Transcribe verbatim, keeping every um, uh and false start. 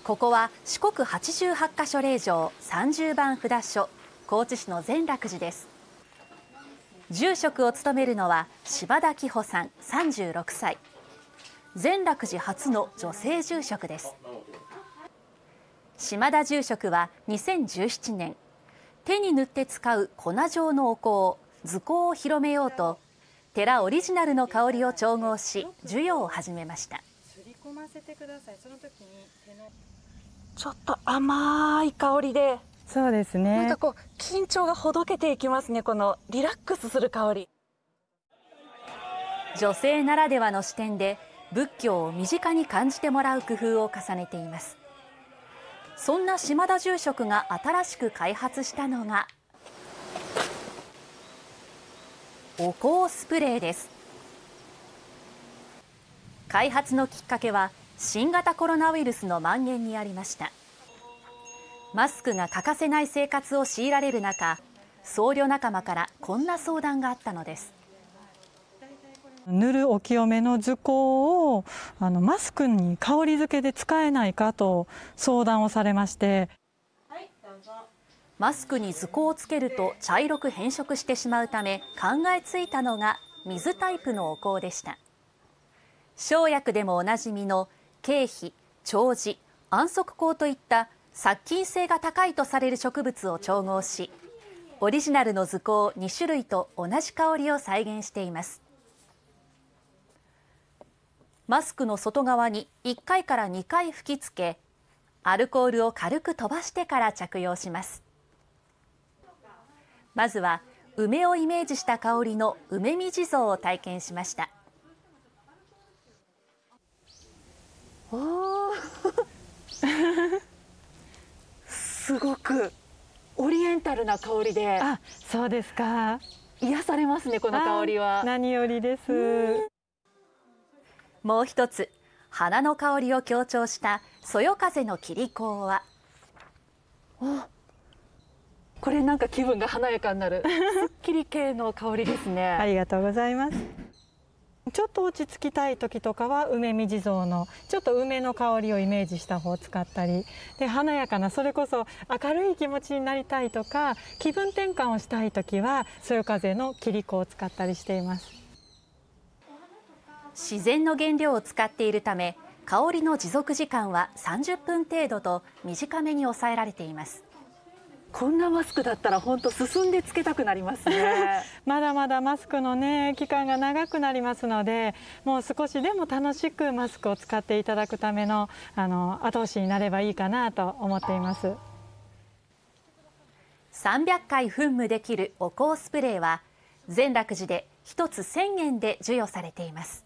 ここは四国はちじゅうはちかしょ霊場さんじゅうばん札所高知市の善楽寺です。住職を務めるのは柴田紀穂さんさんじゅうろくさい。善楽寺初の女性住職です。島田住職はにせんじゅうななねん、手に塗って使う粉状のお香、図香を広めようと寺オリジナルの香りを調合し授与を始めました。 ちょっと甘い香りで、 そうですね。 なんかこう緊張がほどけていきますね。このリラックスする香り。 女性ならではの視点で仏教を身近に感じてもらう工夫を重ねています。そんな島田住職が新しく開発したのがお香スプレーです。開発のきっかけは新型コロナウイルスの蔓延にありました。マスクが欠かせない生活を強いられる中、僧侶仲間からこんな相談があったのです。 塗るお清めの図香をあのマスクに香り付けで使えないかと相談をされまして、 マスクに図香をつけると茶色く変色してしまうため考えついたのが水タイプのお香でした。生薬でもおなじみの桂皮、長寿、安息香といった殺菌性が高いとされる植物を調合し、オリジナルの図香にしゅるいと同じ香りを再現しています。マスクの外側にいっかいからにかい吹きつけ、アルコールを軽く飛ばしてから着用します。まずは梅をイメージした香りの梅見地蔵を体験しました。 おすごくオリエンタルな香りで、 あ、そうですか。 癒されますね、この香りは。 何よりです。 もう一つ、花の香りを強調したそよ風の切香は、 これなんか気分が華やかになるすっきり系の香りですね。 ありがとうございます。ちょっと落ち着きたい時とかは梅見地蔵のちょっと梅の香りをイメージした方を使ったりで、華やかなそれこそ明るい気持ちになりたいとか気分転換をしたい時はそよ風の切香を使ったりしています。 自然の原料を使っているため香りの持続時間はさんじゅっぷん程度と短めに抑えられています。 こんなマスクだったら本当進んでつけたくなりますね。 まだまだマスクのね期間が長くなりますので、もう少しでも楽しくマスクを使っていただくためのあの後押しになればいいかなと思っています。 さんびゃっかい噴霧できるお香スプレーは善楽寺でひとつせんえんで授与されています。